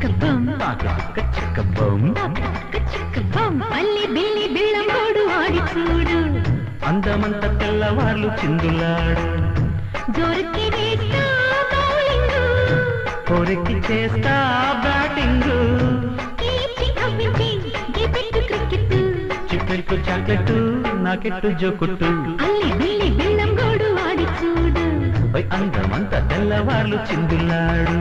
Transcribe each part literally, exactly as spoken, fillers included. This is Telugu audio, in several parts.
అల్లి బిల్లి బిళ్ళంగోడు ఆడి చూడు అందమంత తెల్లవార్లు చిందులాడు జోరుకి వేస్తా బౌలింగ్ కోరికి చేస్తా బ్యాటింగ్ చిప్పెట్టు చాకెట్టు నాకెట్టు జోకుట్టు అల్లి బిల్లి బిళ్ళంగోడు ఆడి చూడు అందమంత తెల్లవార్లు చిందులాడు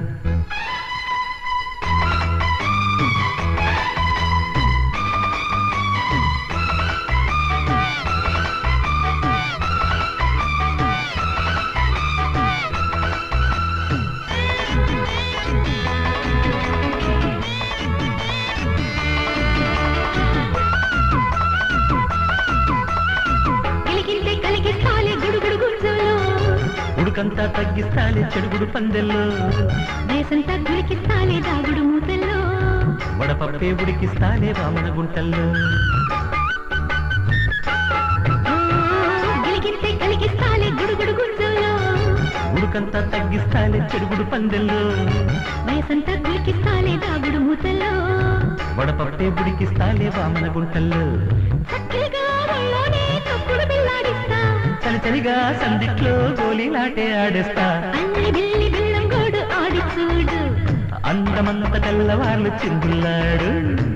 ఉడుకంతా తగ్గిస్తాలే చెడుగుడు పందెల్లో దేశంతా గుడికిస్తాలే దాగుడు మూతల్లో వడపప్పే ఉడికిస్తాలే వామన గుంటల్లో గిలిగిస్తే కలిగిస్తాలే గుడుగుడు గుంజల్లో ఉడుకంతా తగ్గిస్తాలే చెడుగుడు పందెల్లో దేశంతా గుడికిస్తాలే దాగుడు మూతల్లో వడపప్పే ఉడికిస్తాలే వామన గుంటల్లో చక్కగా వాళ్ళోనే తప్పుడు బిల్లాడిస్తా చలి చలిగా సందిట్లో గోలీలాటే ఆడేస్తా అల్లి బిల్లి బిళ్ళంగోడు ఆడి చూడు అందమంత తెల్లవార్లు చిందులాడు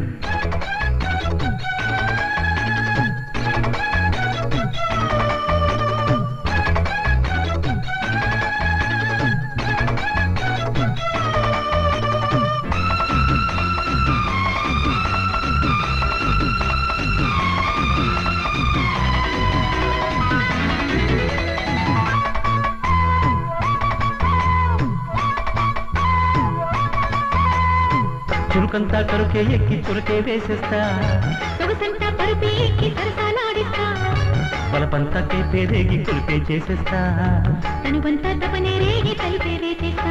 చురుకంతా కరుకే ఎక్కి చురుకే వేసేస్తా సొగసంతా పరుపే ఎక్కి సరసాలాడిస్తా బలపంతా కేపేరేగి కొలిపే చేసేస్తా తనువంతా తపనే రేగి తలిపే వేసేస్తా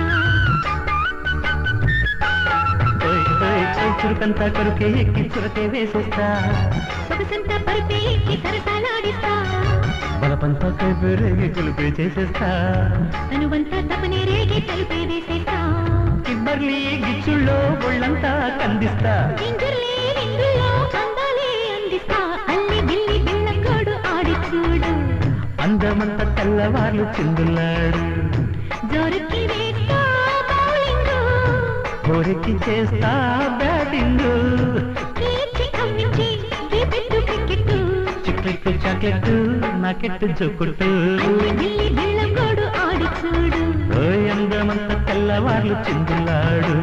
చురుకంతా కరుకే ఎక్కి చురుకే వేసేస్తా సొగసంతా పరుపే ఎక్కి సరసాలాడిస్తా బలపంతా కేపేరేగి కొలిపే చేసేస్తా తనువంతా తపనే రేగి తలిపే వేసేస్తా కిబ్బర్లీ గిచ్చుల్లో ఒళ్ళంతా కందిస్తా అల్లి బిల్లి బిళ్ళంగోడు ఆడి చూడు అందమంత తెల్లవార్లు చిందులాడు జోరుకి వేస్తా బౌలింగ్ కోరికి చేస్తా బ్యాటింగ్ చిక్కెట్టు చాకెట్టు నాకెట్టు జోకుట్టు అల్లి బిల్లి బిళ్ళంగోడు ఆడి చూడు అందమంత తెల్లవార్లు చిందులాడు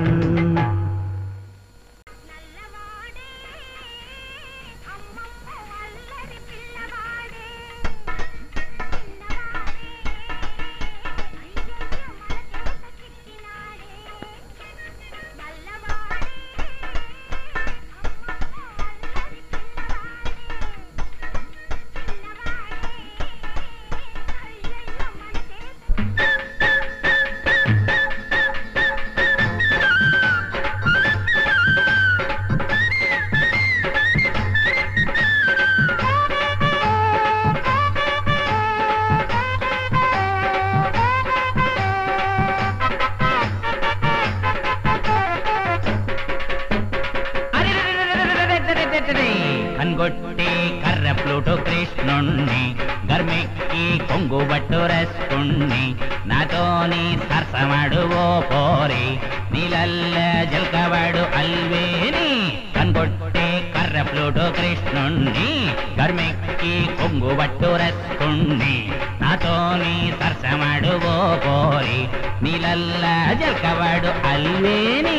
కన్గొట్టి కర్ర ప్లూటో కృష్ణుణ్ణి గర్మెక్కి కొంగు బట్టు రసుకుణ్ణి నాతోని సరసమాడు ఓ పోరి నీలల్ల జల్కవాడు అల్వేని కన్గొట్టి కర్ర ప్లూటో కృష్ణుణ్ణి గర్మెక్కి కొంగు బట్టు రసుకుణ్ణి నాతోని సరసమాడు ఓ పోరి నీలల్ల జల్కవాడు అల్వేని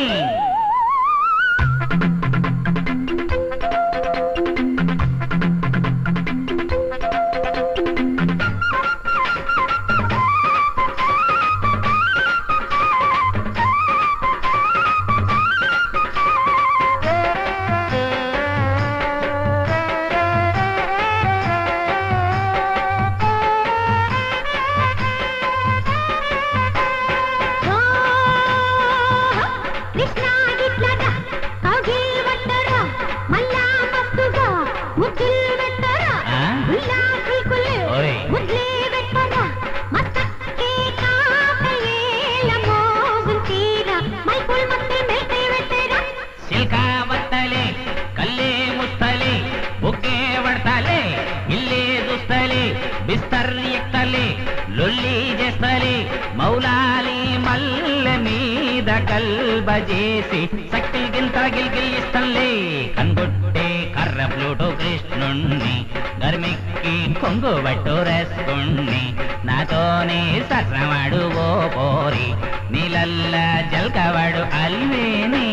చేసి సక్కిల్ గింత గిల్గిల్ ఇస్తంలే కన్గొట్టే కర్ర ప్లూటో కృష్ణుణ్ణి గర్మిక్కి కొంగు బట్టు రెస్కుణ్ణి నాతోనే సరసమాడు ఓ పోరి నీలల్ల జల్కవాడు అల్వేని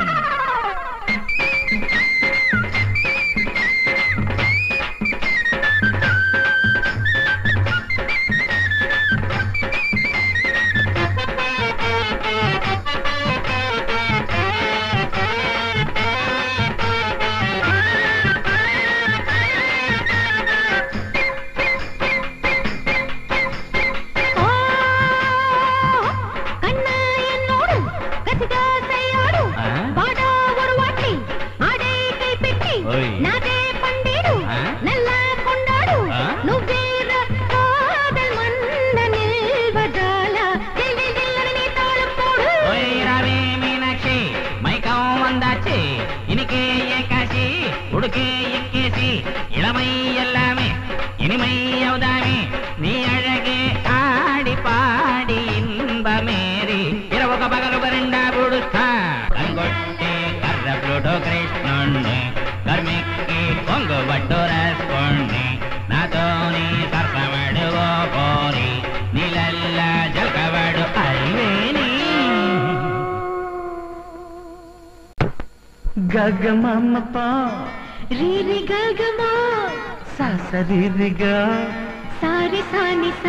గగమమ్మప రీరి గగమా సాసరిరిగా సారి సాని సా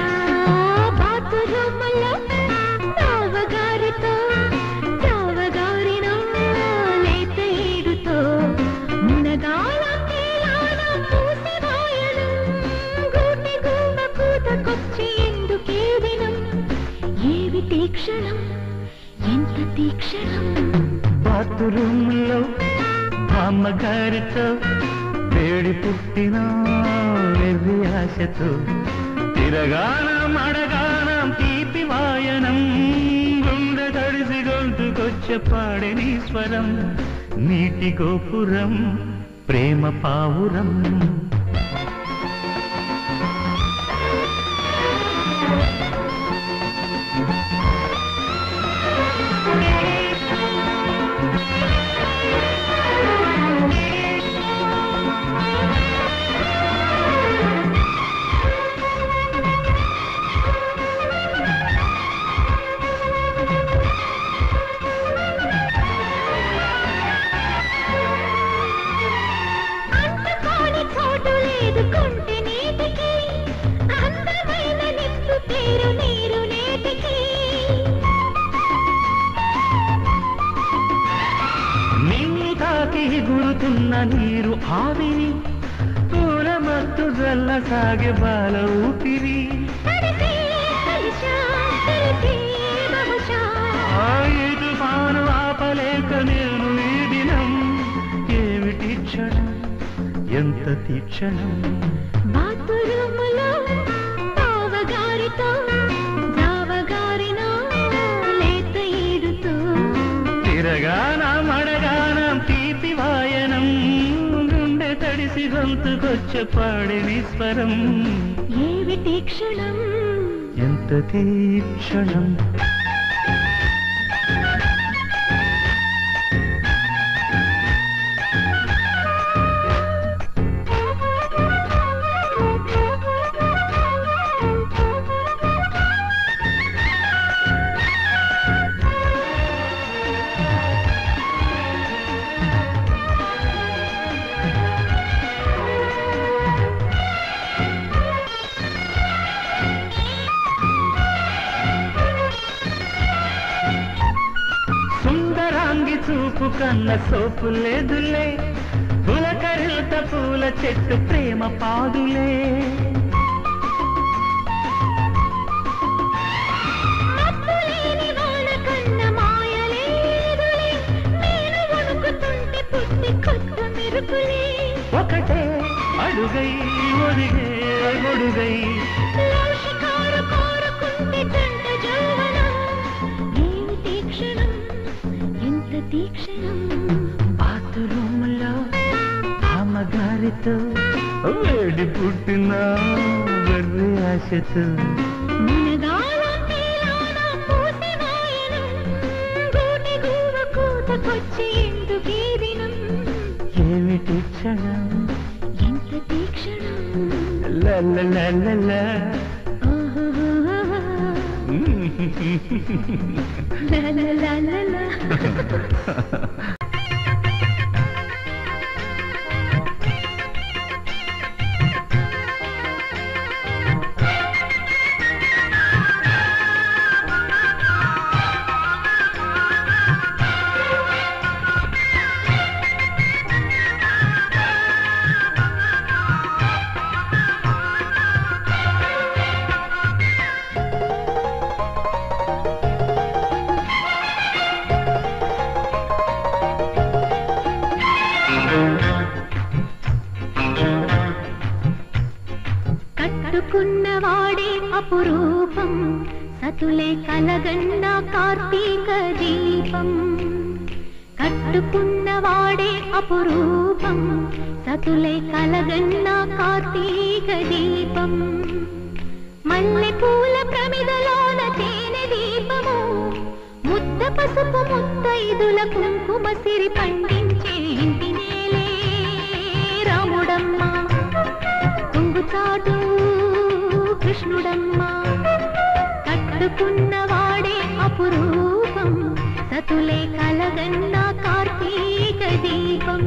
బాతురూములో తావగారితో తావగారినో లేత ఏడుతో మునగాల తేలాల పూసి వాయనం గూటి గుమ్మ కూతకొచ్చి ఎందుకే దినం ఏవి తీక్షణం ఎంత తీక్షణం బాతురూములో అమ్మగారితో వేడి పుట్టిన వెర్రి ఆశతో తిరగానం అడగానం తీపి వాయనం గుండె తడిసి గొంతుకొచ్చే పాడని స్వరం నీటి గోపురం ప్రేమ పావురం గురుతున్న నీరు ఆవిరి పూల మత్తు జల్ల సాగే బాల ఊపిరి తుఫాను ఆపలేక నేను ఈ దినం ఏమిటి క్షణం ఎంత తీక్షణం బాతురూములో తావగారితో జావగారినో లేత ఏడుతో తిరగానం అడగానం తీపి వాయనం గుండె తడిసి గొంతుకొచ్చే పాడని స్వరం ఏవి తీక్షణం ఎంత తీక్షణం చూపు కన్న సోపు లేదులే పులకరిత పూల చెట్టు ప్రేమ పాదులే ఒకటే అడుగై ఒడిగే గొడుగై బాతురూములో అమ్మగారితో వేడి పుట్టిన వెర్రి ఆశతో మునగాల తీరాన పూసి వాయనం గూటి గువ్వకు క్షణం ఎంత తీక్షణం లలలలల. లలలలల. కట్టుకున్నవాడే అపురూపం సతులే కలగన్న కార్తీక దీపం. కట్టుకున్నవాడే అపురూపం సతులే కలగన్న కార్తీక దీపం. మల్లె పూల ప్రమిదలోన తేనె దీపము ముద్ద పసుపు ముత్తైదుల కుంకుమ సిరి పండించే ఇంటి నేలే రాముడమ్మ. కుంగుచాటు కృష్ణుడమ్మ. కట్టుకున్నవాడే అపురూపం సతులే కలగన్న కార్తీక దీపం.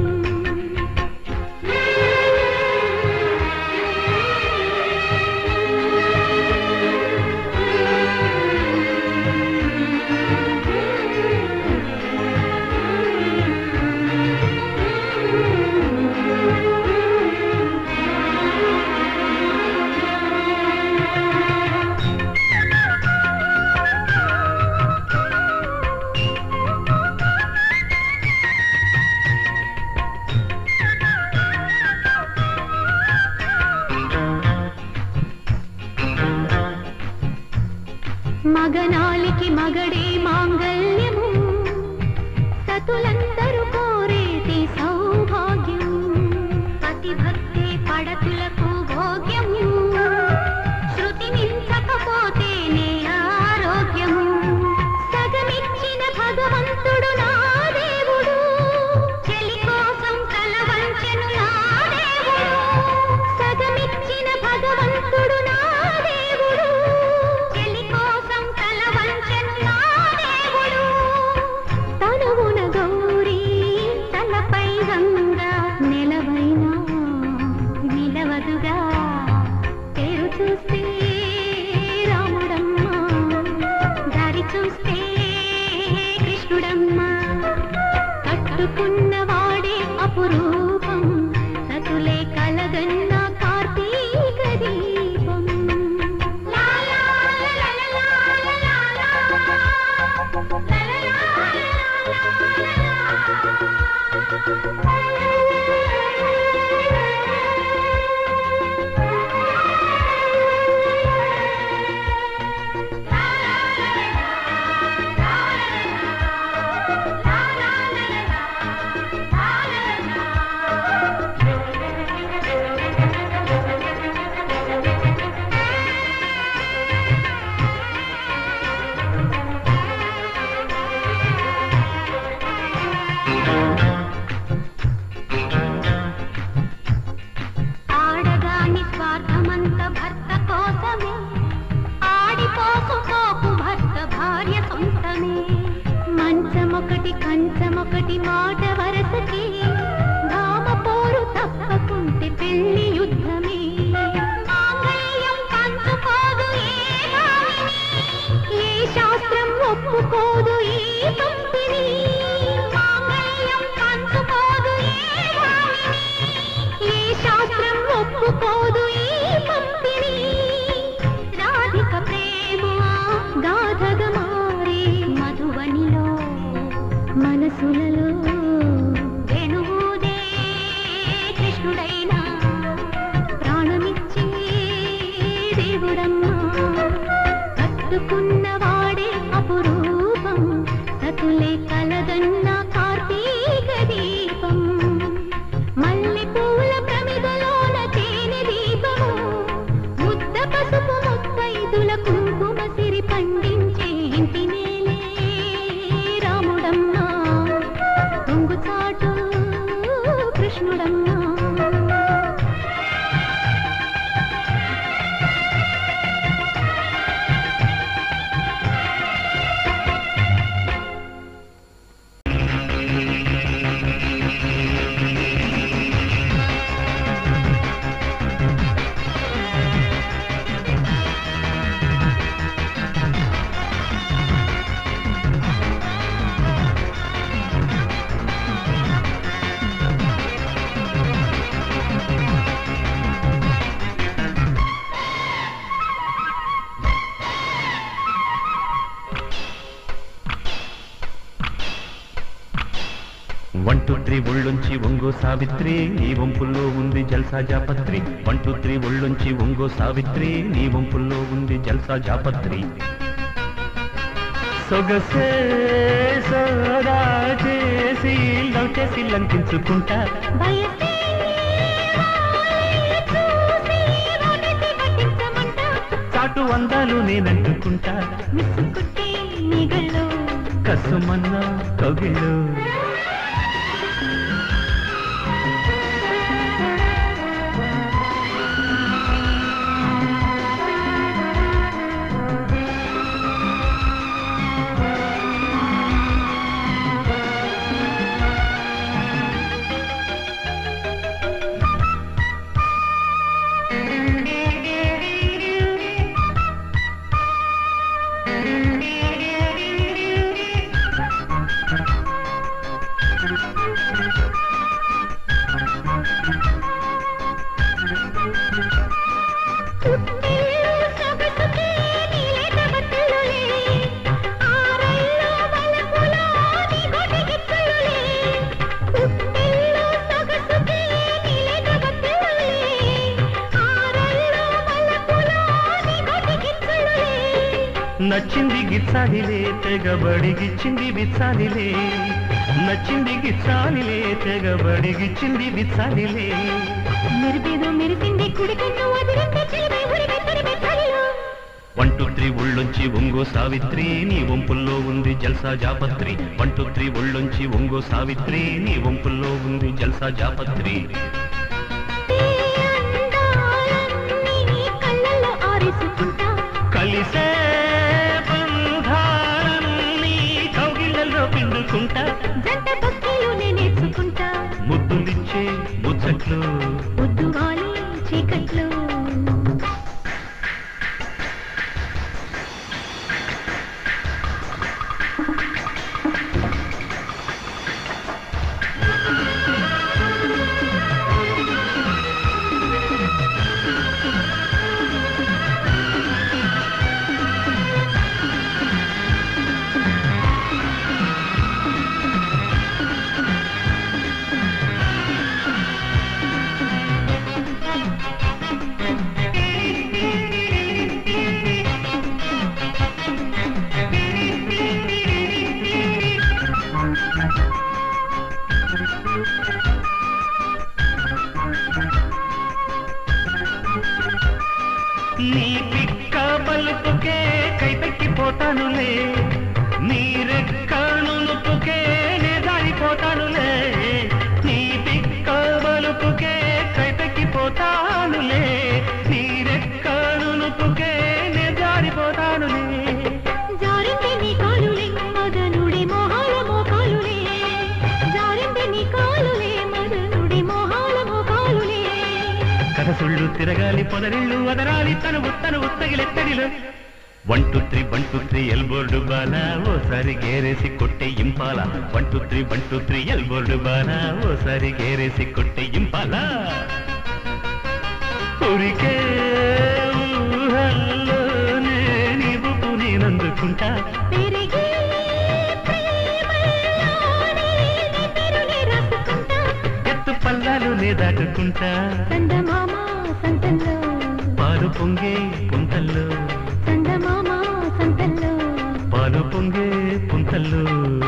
మగనాలికి మగడే మాంగళ్యము సతులందరూ కోరేటి సౌభాగ్యం. పతిభక్తి పడతులకు భోగ్యము శృతి మించకపోతేనే ఆరోగ్యము. సగమిచ్చిన భగవంతుడు నా దేవుడు చెలి కోసం తల వంచెను నా దేవుడు. సగమిచ్చిన భగవంతుడు నా దేవుడు చెలి కోసం తల వంచెను నా దేవుడు. తనువున గౌరీ తలపై గంగా నిలవైనా నిలవదుగా. పేరు చూస్తే రాముడమ్మ దారి చూస్తే కృష్ణుడమ్మ. కట్టుకున్నవాడే అపురూపం సతులే కలగన్న కార్తీక దీపం. ఆడదాని స్వార్థమంత భర్త కోసమే ఆడిపోసుకోకు భర్త భార్య సొంతమే. మంచమొకటి కంచమొకటి మాట వరసకి భామ పోరు తప్పకుంటే పెళ్లి యుద్ధమే. మాంగళ్యం పంచుకోదు ఏ భామిని ఏ శాస్త్రం ఒప్పుకోదు ఈ పంపిణీ. మాంగళ్యం పంచుకోదు ఏ భామిని ఏ శాస్త్రం ఒప్పుకోదు ఈ పంపిణీ. రాధిక ప్రేమ గాథగా మారే మధువనిలో మనసులలో వెనుదే కృష్ణుడైనా ప్రాణమిచ్చే దేవుడమ్మ. కట్టుకున్నవాడే అపురూపం సతులే కలగన్న కార్తీక దీపం. మల్లె పూల ప్రమిదలోన తేనె దీపము ముద్ద పసుపు ముత్తైదుల కుంకుమ సిరి పండించే ఇంటి నేలే రాముడమ్మ. తుంగుచాటు కృష్ణుడమ్మ. వన్ టూ త్రీ ఒళ్ళొంచి ఒంగో సావిత్రి నీ వంపుల్లో ఉంది జల్సా జాపత్రి వన్ టూ త్రీ ఒళ్ళొంచి ఒంగో సావిత్రి నీ వంపుల్లో ఉంది జల్సా జాపత్రి సొగసే సోదా చేసి లవ్ చేసి లంకించుకుంటా చాటు అందాలు నేనంటుకుంటా కసుమన్నా కౌగిళ్ళు నచ్చింది గిచ్చాలిలే తెగబడిగిచ్చింది విచ్చాలిలే నచ్చింది గిచ్చాలిలే తెగబడిగిచ్చింది విచ్చాలిలే మెరిపేదో మెరిసింది కుడికన్ను అదిరింది చిలిమే ఉరిమే తరిమే చలిలో వన్ టూ త్రీ ఒళ్ళొంచి ఒంగో సావిత్రి నీ వంపుల్లో ఉంది జల్సా జాపత్రి వన్ టూ త్రీ ఒళ్ళొంచి ఒంగో సావిత్రి నీ వంపుల్లో ఉంది జల్సా జాపత్రి కళ్ళల్లో ఆరేసుకుంటా కలిసే బంధాలన్నీ కౌగిళ్ళలో పిండుకుంటా జంట భక్తులు నేర్చుకుంటా ముద్దులిచ్చే ముచ్చట్లు పొద్దు వాలి చీకట్లు నీ పిక్క బలుపుకే కైపెక్కిపోతానులే నీ రెక్క నునుపుకే నే జారిపోతానులే నీ పిక్క బలుపుకే కైపెక్కిపోతానులే నీ రెక్క నునుపుకే నే జారిపోతానులే జారింది నీ కాలులే మదనుడి మోహాల మోకాలులే జారింది నీ కాలులే మదనుడి మోహాల మోకాలులే కథసుళ్ళు తిరగాలి పొదరిళ్ళు వదరాలి తనువు తనువు తగిలెత్తడిలో one two three one two three ఎల్బోర్డు బాలా ఓసారి గేరేసి కొట్టే Impala one two three one two three ఎల్బోర్డు బాలా ఓసారి గేరేసి కొట్టే ఇంపాల ఊరికే ఊహల్లోనే నీవు నేనందుకుంటా పెరిగే ప్రేమలోనే నీ పేరునే రాసుకుంటా ఎత్తు పల్లాలు నే దాటుకుంటా చందమామ సంతంలో పాలు పొంగే పుంతల్లో చందమామ సంతంలో పాలు పొంగే పుంతల్లో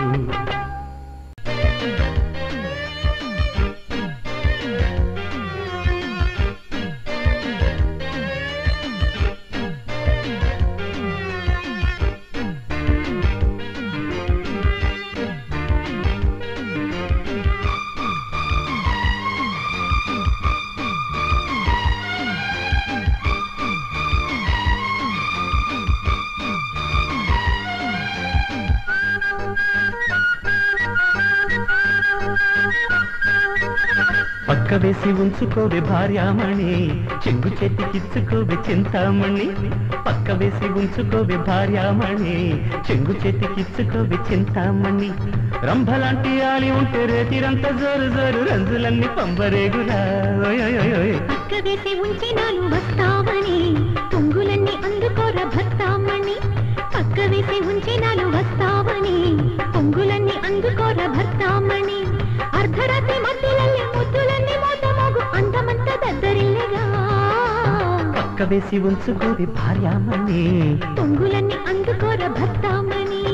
పక్క వేసి ఉంచుకోవే భార్యామణి చెంగు చేతికిచ్చుకోవే చింతామణి పక్క వేసి ఉంచుకోవే భార్యామణి చెంగు చేతికిచ్చుకోవే చింతామణి రంభలాంటి ఆలి ఉంటే రేతిరంత జోరు జోరు రంజులన్నీ పంబరేగులా పక్క వేసి ఉంచినాను వస్తావని పొంగులన్నీ అందుకోర భర్తామణి పక్క వేసి ఉంచినాను వస్తావని పొంగులన్నీ అందుకోర భర్తామణి అర్ధరాత్రి మధ్యలల్లే ముద్దులన్నీ మోతమోగు అందమంత దద్దరిల్లగా పక్క వేసి ఉంచుకోవి భార్యామణి పొంగులన్నీ అందుకోర భర్తామణి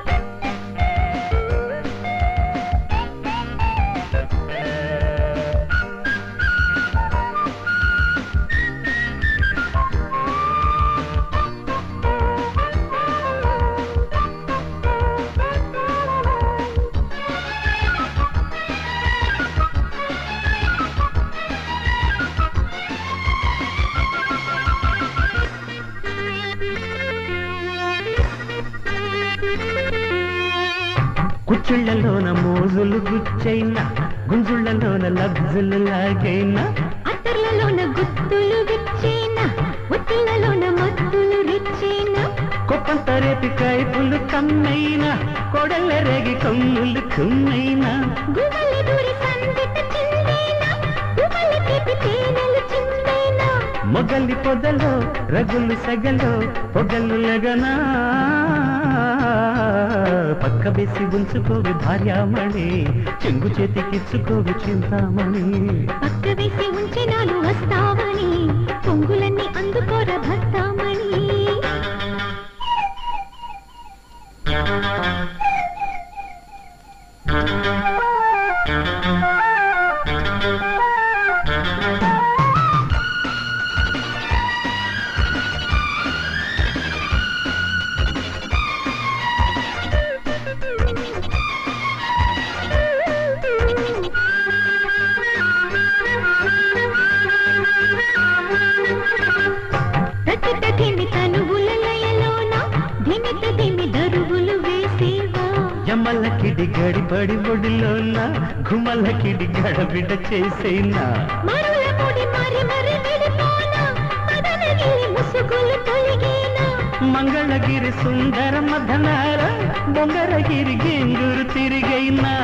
కుచ్చుళ్లలోన మోజులు గుచ్చైనా గుంజుళ్లలోన లబ్జులు లాగైనా అత్తర్లలోన గుత్తులు విచ్చేనా ఒత్తులలోన మత్తులు రిచ్చేనా కొప్పంత రేపి కైపులు కన్నైనా కొడల రేగి కొమ్ములు కున్నైనా గుమలి దూరి సందిట చిందేనా గుమలి తీపి తేనెలు చిందేనా మొగలి పొదలో రగులు సగలో పొగలు లగనా పక్క వేసి ఉంచుకోవి భార్యామణి చెంగు చేతికిచ్చుకోవి చింతామణి పక్క వేసి ఉంచినాలు వస్తావని పొంగులన్నీ అందుకోర భర్తామణి జమలకిడి గడిపడి ఒడిలోన గుమలకిడి గడబిడ చేసేనా మంగళగిరి సుందర మధనార బొంగరగిరి గేంగురు తిరిగైనా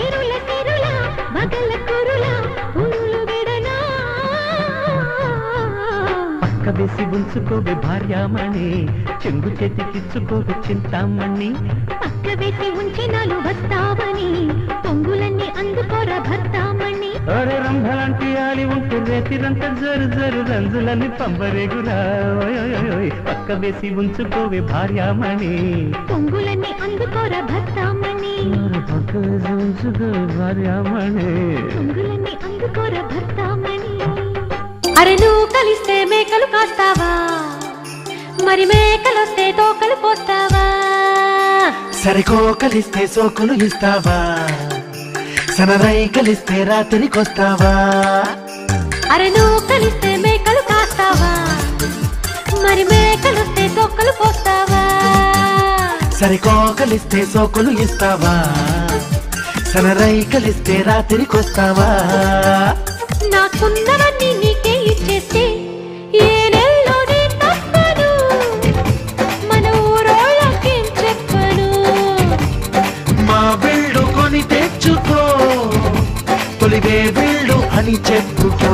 పక్క వేసి ఉంచుకోవి భార్యామణి చెంగు చేతికిచ్చుకోవి చింతామణి పక్క వేసి ఉంచినాలు వస్తావని పొంగులన్నీ అందుకోర భర్తామణి ఒరే రంభలాంటి ఆలి ఉంటే రేతిరంత జరు జరు రంజులని పంబరేగురా పక్క వేసి ఉంచుకోవి భార్యామణి పొంగులన్నీ అందుకోర భర్తామణి పక్క వేసి ఉంచుకోవి భార్యామణి పొంగులన్నీ అందుకోర భర్తామణి అరే నువ్వు కలిస్తే మేకలు కాస్తావా మరి మేకలొస్తే తోకలు పోస్తావా సరికో కలిస్తే సోకులు ఇస్తావా సనరై కలిస్తే రాత్రికొస్తావా అరే నువ్వు కలిస్తే మేకలు కాస్తావా మరి మేకలొస్తే తోకలు పోస్తావా సరికో కలిస్తే సోకులు ఇస్తావా సనరై కలిస్తే రాత్రికొస్తావా నాకున్నవన్నీ నీకే ఇచ్చేస్తే ఏ నెలలోనే తప్పను మన ఊరోళ్ళకేం చెప్పను మా బిల్డు కొని తెచ్చుకో తొలివే బిల్డు అని చెప్పుకో